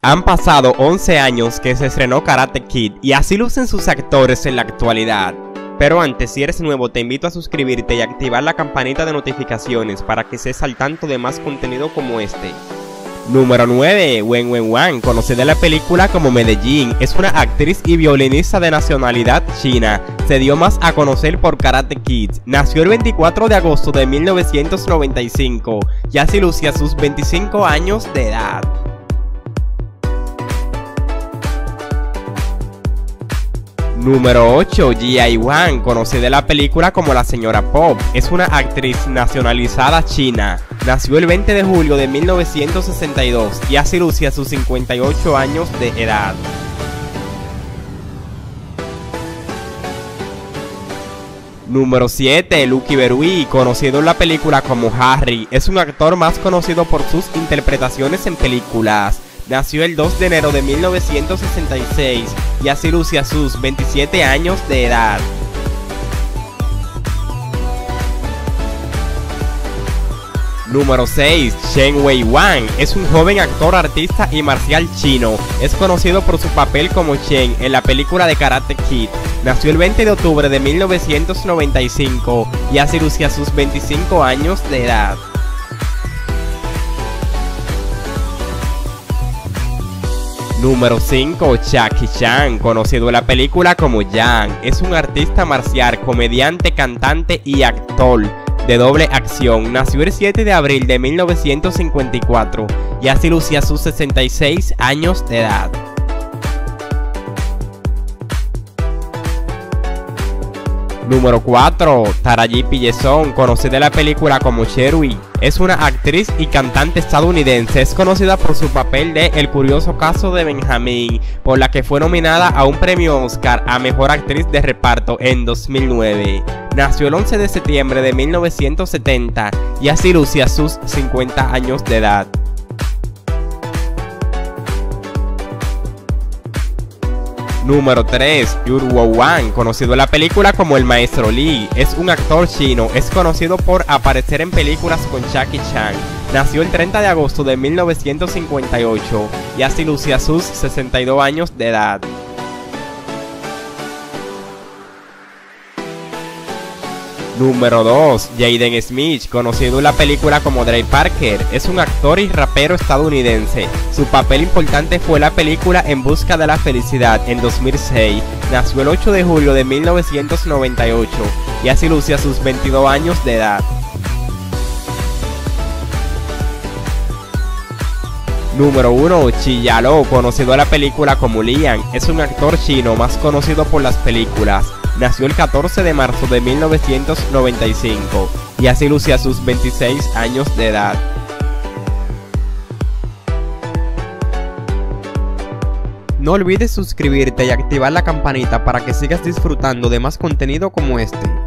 Han pasado 11 años que se estrenó Karate Kid y así lucen sus actores en la actualidad. Pero antes, si eres nuevo, te invito a suscribirte y activar la campanita de notificaciones para que estés al tanto de más contenido como este. Número 9. Wen Wenwan, conocida en la película como Medellín, es una actriz y violinista de nacionalidad china. Se dio más a conocer por Karate Kid. Nació el 24 de agosto de 1995 y así lucía sus 25 años de edad. Número 8. Jia Yuan, conocida en la película como la Señora Pop, es una actriz nacionalizada china. Nació el 20 de julio de 1962 y así lucía sus 58 años de edad. Número 7. Lucky Berui, conocido en la película como Harry, es un actor más conocido por sus interpretaciones en películas. Nació el 2 de enero de 1966 y así lucía sus 27 años de edad. Número 6. Shen Wei-wan es un joven actor, artista y marcial chino. Es conocido por su papel como Chen en la película de Karate Kid. Nació el 20 de octubre de 1995 y así lucía sus 25 años de edad. Número 5. Jackie Chan, conocido en la película como Yang, es un artista marcial, comediante, cantante y actor de doble acción. Nació el 7 de abril de 1954 y así lucía sus 66 años de edad. Número 4. Taraji P. Henson, conocida en la película como Cherry, es una actriz y cantante estadounidense. Es conocida por su papel de El curioso caso de Benjamin, por la que fue nominada a un premio Oscar a Mejor Actriz de Reparto en 2009. Nació el 11 de septiembre de 1970 y así lucía sus 50 años de edad. Número 3. Yu Wan, conocido en la película como el Maestro Lee, es un actor chino. Es conocido por aparecer en películas con Jackie Chan. Nació el 30 de agosto de 1958 y así lucía sus 62 años de edad. Número 2. Jaden Smith, conocido en la película como Trey Parker, es un actor y rapero estadounidense. Su papel importante fue la película En busca de la felicidad en 2006. Nació el 8 de julio de 1998 y así lucía sus 22 años de edad. Número 1. Chi Ya-lo, conocido en la película como Lian, es un actor chino más conocido por las películas. Nació el 14 de marzo de 1995 y así lucía sus 26 años de edad. No olvides suscribirte y activar la campanita para que sigas disfrutando de más contenido como este.